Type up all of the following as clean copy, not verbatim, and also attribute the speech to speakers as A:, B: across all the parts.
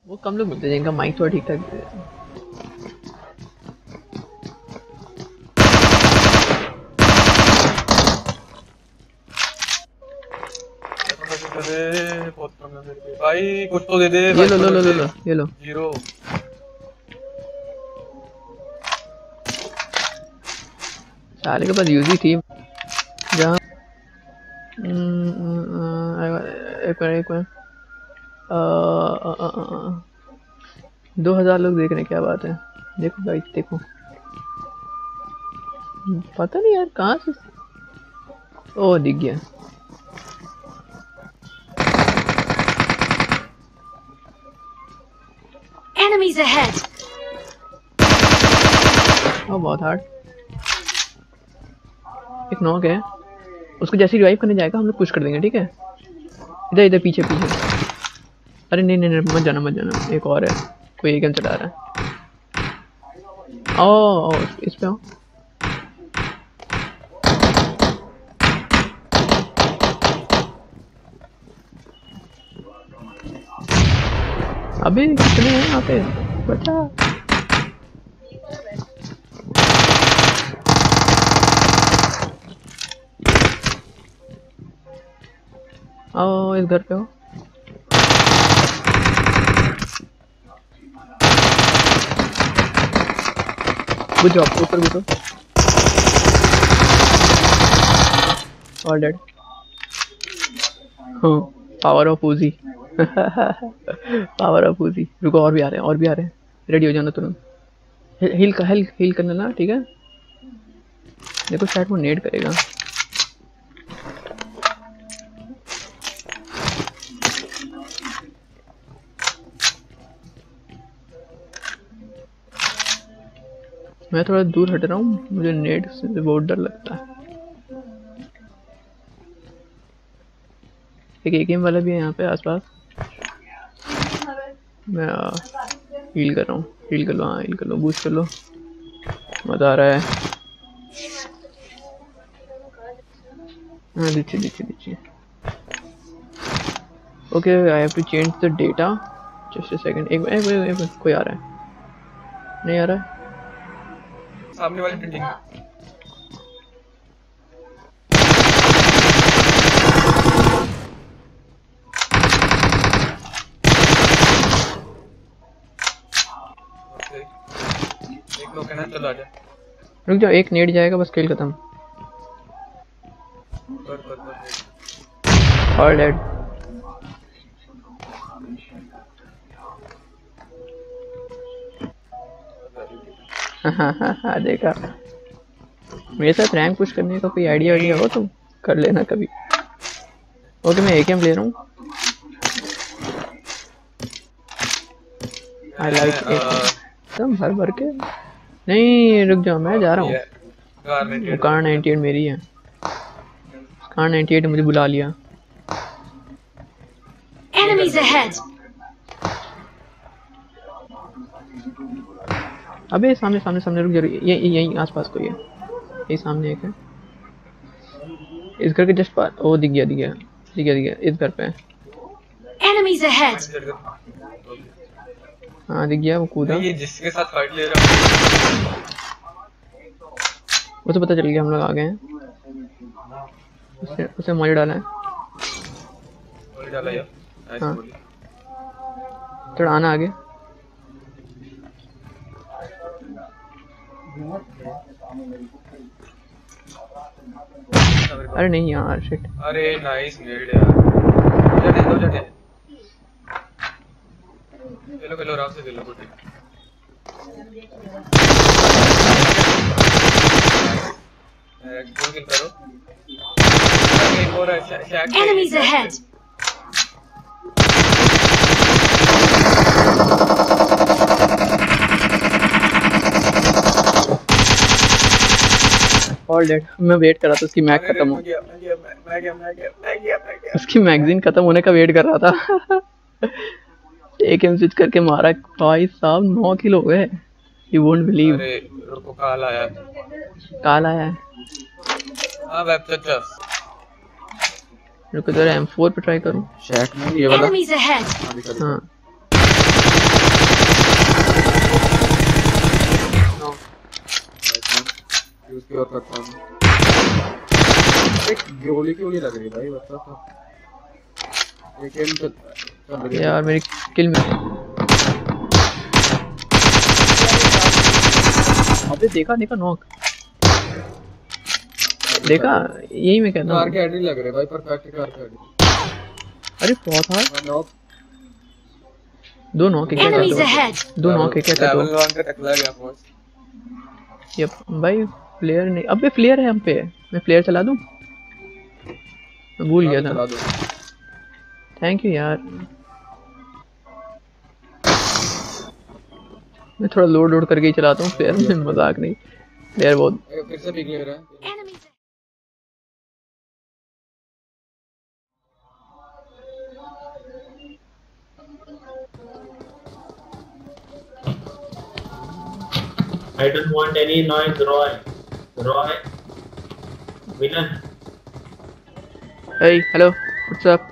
A: वो कम लोग मिलते हैं जिनका माइक थोड़ा ठीक ठाक है।
B: भाई कुछ तो दे दे।
A: ये लो लो लो लो ये लो।
B: जीरो
A: साले के पास यूजी थी जहाँ एक मिनट 2000 लोग देख रहे हैं, क्या बात है। देखो गाइस देखो, पता नहीं यार कहाँ से। ओ दिख गया।
C: Enemies ahead.
A: ओ बहुत हार्ड। एक नॉक है, उसको जैसे रिवाइव करने जाएगा हम लोग पुश कर देंगे, ठीक है। इधर इधर पीछे पीछे। अरे नहीं नहीं नहीं, मत जाना मत जाना, एक और है, कोई एक चला रहा है। ओ इस पे आओ। अबे कितने हैं यहाँ पे, बचा। आओ इस घर पे हो। गुड जॉब, ऊपर घुसो। All dead. हाँ पावर ऑफ उजी। पावर ऑफ उजी। रुको और भी आ रहे हैं, और भी आ रहे हैं, रेडी हो जाना तुरंत। हील कर लेना, ठीक है। देखो शायद वो नेड करेगा। मैं थोड़ा दूर हट रहा हूँ, मुझे नेट से बहुत डर लगता है। एक एकेएम वाला भी है यहाँ पे आसपास। मैं हील कर रहा हूँ, हील कर लो। हाँ हील कर लो, बूस्ट कर लो, मजा आ रहा है। हाँ दीजिए दीजिए दीजिए। Okay I have to change the data, just a second. एक कोई आ रहा है, नहीं आ रहा है
B: सामने वाली बिल्डिंग। एक लोग है ना, चलो आजा।
A: रुक जाओ, एक नेट जाएगा बस, खेल खत्म। All dead. हाँ देखा। मेरे साथ रैंक पुश करने का कोई आइडिया हो तो कर लेना कभी। ओके मैं एकेएम ले रहा हूँ। आई लाइक एकदम भर भर के। नहीं रुक जाओ, मैं जा रहा हूँ। वो कार 98 मेरी है। कार 98 मुझे बुला लिया।
C: Enemies ahead.
A: अबे सामने सामने सामने, रुक जरूर। ये यहीं आसपास कोई है, यही सामने एक है। इस घर के जस्ट पास। ओ दिख गया दिख गया दिख गया दिख गया, इस घर पे है।
C: Enemies ahead.
A: हाँ दिख गया, वो कूदा।
B: ये जिसके साथ फाइट ले रहा हूँ
A: वो तो पता चल गया, हम लोग आ गए हैं। उसे मॉल डाला है। हाँ थोड़ा आना आगे। अरे नहीं यार शिट।
B: अरे नाइस नेड यार। जाते खेलो आराम से खेलो। किल करो। एक और
C: Enemies ahead.
A: All dead. मैं वेट कर रहा था उसकी मैग खत्म हो। उसकी मैगजीन खत्म होने का वेट कर रहा था। एक एम स्विच करके मारा भाई साहब, 9 किलो हो गए। You won't believe.
B: अरे रुको, काल आया
A: है।
B: हाँ वेब चचा।
A: रुको जरा M4 पे ट्राई करूं।
D: शैक में ये वाला।
C: Enemies ahead.
A: हाँ
D: सिक्योर करता हूँ। एक गोली क्यों नहीं लग रही भाई, बता था। एक गेम चल रही है
A: यार मेरी किल में। अबे देखा देखा नॉक देखा, यही मैं कहता
D: कार
A: हूँ।
D: के हेड नहीं लग रहे भाई, परफेक्ट कार के हेड।
A: अरे बहुत था,
D: नॉक
A: दो नॉक है क्या
C: Enemies
A: कहते
C: ahead!
A: हो, दो नॉक है क्या कहते
B: लेवल
A: हो।
B: 1 का टकला गया पहुंच।
A: यप भाई प्लेयर नहीं, अबे प्लेयर है हम पे, मैं प्लेयर चला दूं, मैं भूल गया था।
D: चला दो।
A: थैंक यू यार, मैं थोड़ा लोड लोड करके ही चलाता हूँ प्लेयर में, मजाक नहीं, प्लेयर बहुत।
D: फिर से बिग ले रहा है।
C: Enemies
E: I don't want any noise, Roy. Roy, villain.
A: Hey, hello, what's up?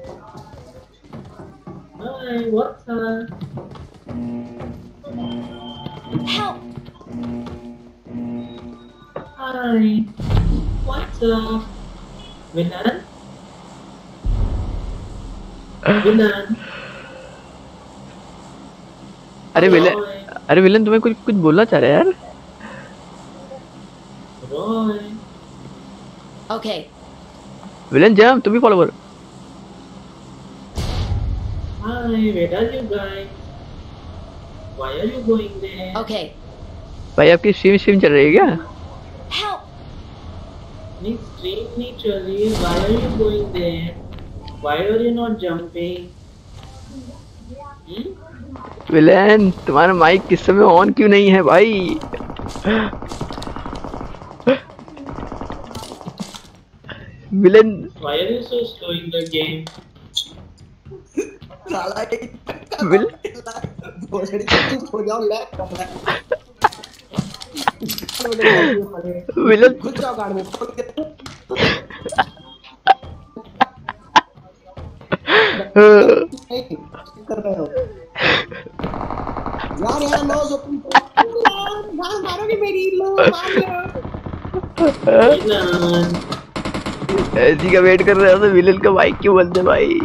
E: Hi, what's up?
C: Help!
E: Hi, what's up? Villain? Villain?
A: अरे विलन, अरे विलन तुम्हें कुछ कुछ बोलना चाह रहा है यार।
E: Roy.
C: Okay.
A: विलन जंप, तुम भी फॉलो करो।
E: Hi, where are you guys? Why are you going there?
C: Okay.
A: भाई आपकी स्ट्रीम चल रही है क्या?
C: Help!
E: Nick, stream नहीं चल रही है. Why are you going there? Why are you not jumping?
A: Villain तुम्हारा माइक किस समय ऑन क्यों नहीं है भाई? Villain
E: Why are you so slow in the game?
A: Will villain
F: कर रहे हो यार, यार लो जो तुम यार मारोगे मेरी, लो मार लो।
E: Villain.
A: ऐसी का वेट कर रहे हो तो विलन का माइक क्यों बंद है भाई?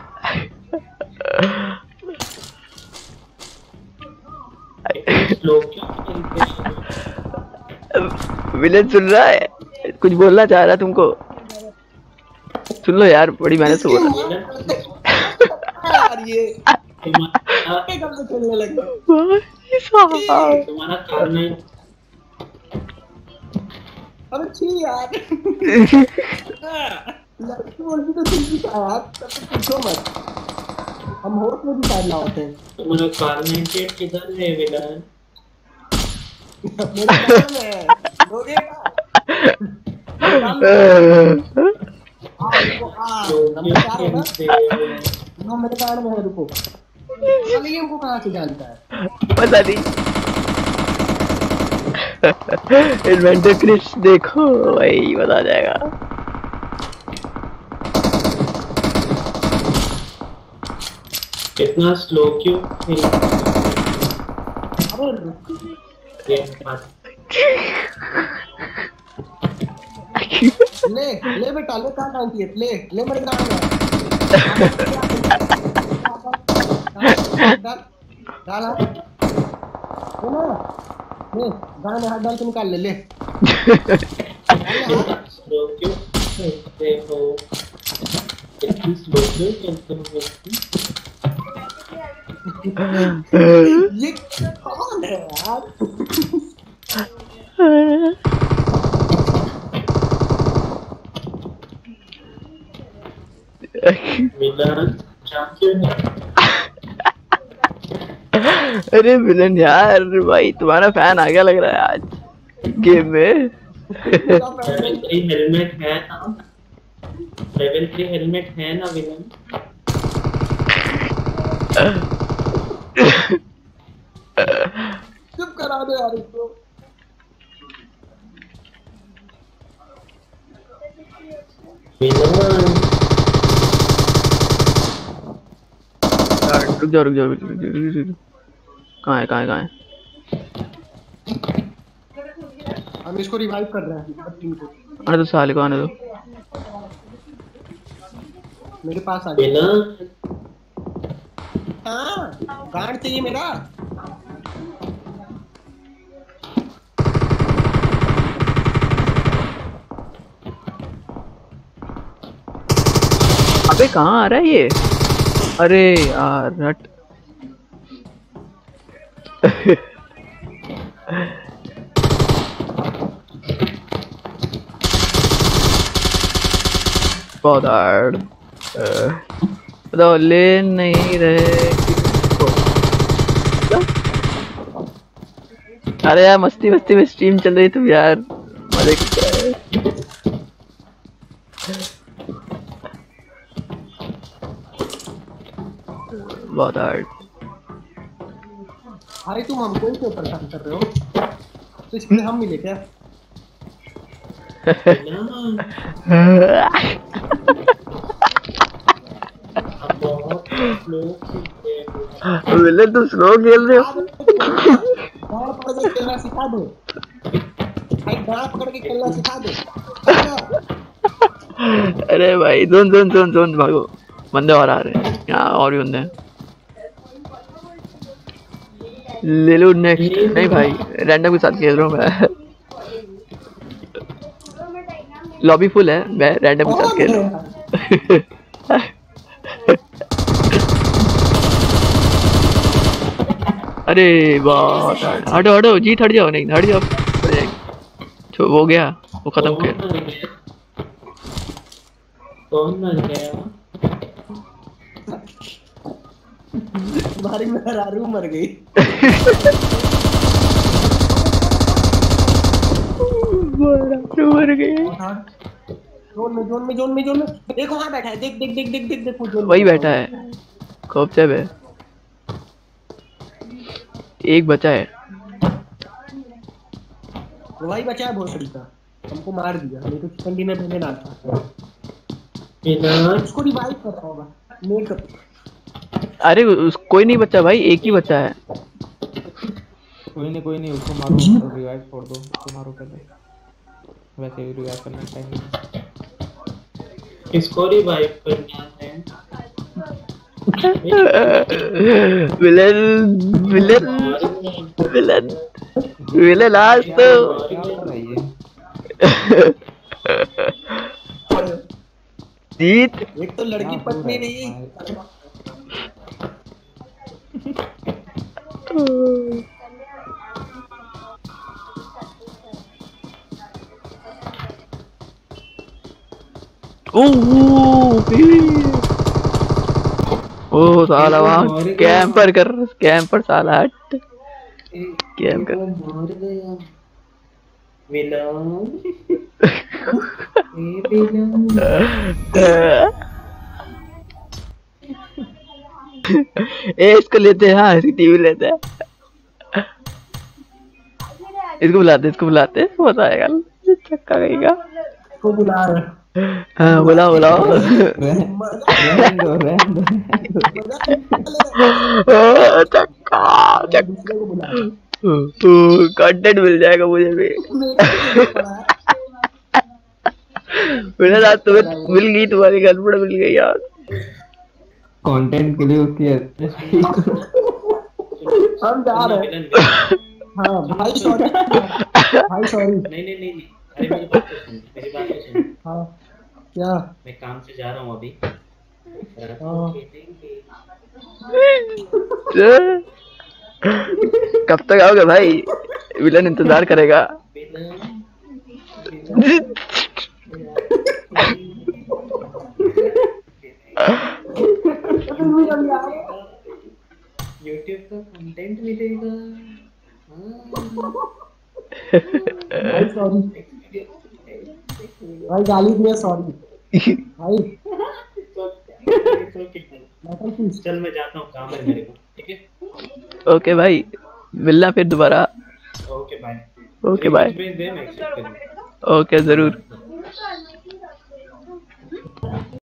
E: Slow क्यों खेलते हो?
A: विलन सुन रहा है, कुछ बोलना चाह रहा है तुमको, सुन लो यार, बड़ी मेहनत से बोल रहा है।
F: यार ये
E: तुम्हारा
F: कब से खेलने लगे?
A: भाई साहब
E: तुम्हारा कारण है.
F: अबे छी यार, लड़की बोलती तो सिंपल था यार, तब तो पूछो मत, हम होश में भी शायद ना होते।
E: तुम्हारा कार्नेटेड किधर है विलन?
F: मेरे कान में है, लोगे नंबर 4 है ना, हाँ मेरे कान में है, रुको ये हमको कहाँ से जानता है?
A: पता नहीं। इन्वेंटर क्रिश देखो भाई, बता जाएगा।
E: इतना स्लो क्यों खेल?
F: अरे ले बेटा ले, कहाँ डाउन किए, ले मेरे ग्राउंड में डाला ले, गाना में हाथ डाल के निकाल ले
E: स्लो क्यों खेलते हो? इतनी स्लो क्यों खेलते हो?
F: ये कौन है यार?
E: Villain champion.
A: अरे विलन यार, भाई तुम्हारा फैन आ गया लग रहा है आज गेम में।
E: लेवल 3 हेलमेट है ना? लेवल 3 हेलमेट है ना विलन?
F: चुप करा दो यार इसको।
E: विलन
A: रुक जाओ रुक जाओ रुक जाओ, कहाँ है?
F: हम इसको रिवाइव कर रहे हैं टीम को।
A: आने दो साले को, आने दो।
F: मेरे पास आ
E: बिना
F: हाँ गार्ड चाहिए मेरा।
A: अबे कहाँ आ रहा है ये? अरे यार नट। बहुत हार्ड। तो ले नहीं रहे किसको? अरे यार मस्ती मस्ती में स्ट्रीम चल रही तुम यार, मजे कर रहे हैं। बहुत हार्ड।
F: भाई तुम हमको ही क्यों परेशान कर रहे हो? तो इसलिए हम मिले क्या?
A: विलन तुम स्लो खेल रहे हो।
F: गाड़ पकड़ के खेलना सिखा दो भाई, गाड़ पकड़ के खेलना सिखा दो।
A: अरे भाई जोन जोन जोन जोन भागो, बंदे और आ रहे हैं यहाँ, और भी बंदे हैं। ले लो नेक्स्ट। नहीं भाई रैंडम के साथ खेल रहा हूँ मैं। लॉबी फुल है, मैं रैंडम के साथ खेल रहा हूँ। अरे बहुत हटो हटो जीत, हट जाओ, नहीं हट जाओ, तो हो गया, वो खत्म कर।
E: कौन मर गया?
F: तुम्हारी मेहरारू मर गई।
A: मर गई।
F: जोन में देखो वहाँ बैठा है, देख देख देख देख देख देख वो जोन
A: वही बैठा है खोपचे पे, एक बचा है।
F: वही बचा है भोसड़ी का, हमको मार दिया, नहीं तो चिकन डिनर मैंने डाल था। उसको रिवाइव कर रहा होगा नेट।
A: अरे कोई नहीं बचा भाई, एक ही बचा है।
G: कोई नहीं उसको मारो, रिवाइव छोड़ दो, उसको मारो पहले, वैसे ही रिवाइव करना टाइम नहीं।
E: किसको रिवाइव करना है?
A: विलन विलन विलन विलन आज तो जीत।
F: एक तो लड़की पत्नी नहीं।
A: ओ साला वहाँ कैंपर साला हट कैम कर।
E: मार गया विलन।
A: इसको लेते हैं, हाँ टीवी लेते हैं, इसको बुलाते मजा आएगा। चक्का गईगा
F: को बुला रहे।
A: हाँ बुलाओ चक्का कंटेंट मिल जाएगा मुझे भी। मेरे साथ तुम्हें मिल गई, तुम्हारी गर्लफ्रेंड मिल गई यार।
G: कंटेंट के लिए उसकी
F: हम जा रहे हैं। हाँ भाई सॉरी
E: नहीं अरे मेरी बात तो सुन।
F: हाँ क्या?
E: मैं काम से जा रहा हूँ अभी।
A: कब तक आओगे भाई? विलन इंतजार करेगा।
E: YouTube का कंटेंट मिलेगा।
F: भाई सॉरी भाई, गाली दिया सॉरी भाई।
E: चल मैं जाता हूँ, काम है मेरे को, ठीक है?
A: ओके भाई, मिलना फिर दोबारा।
E: Okay bye.
A: Okay bye.
E: भेज दे, मैं एक्सेप्ट करूँगा।
A: ओके जरूर।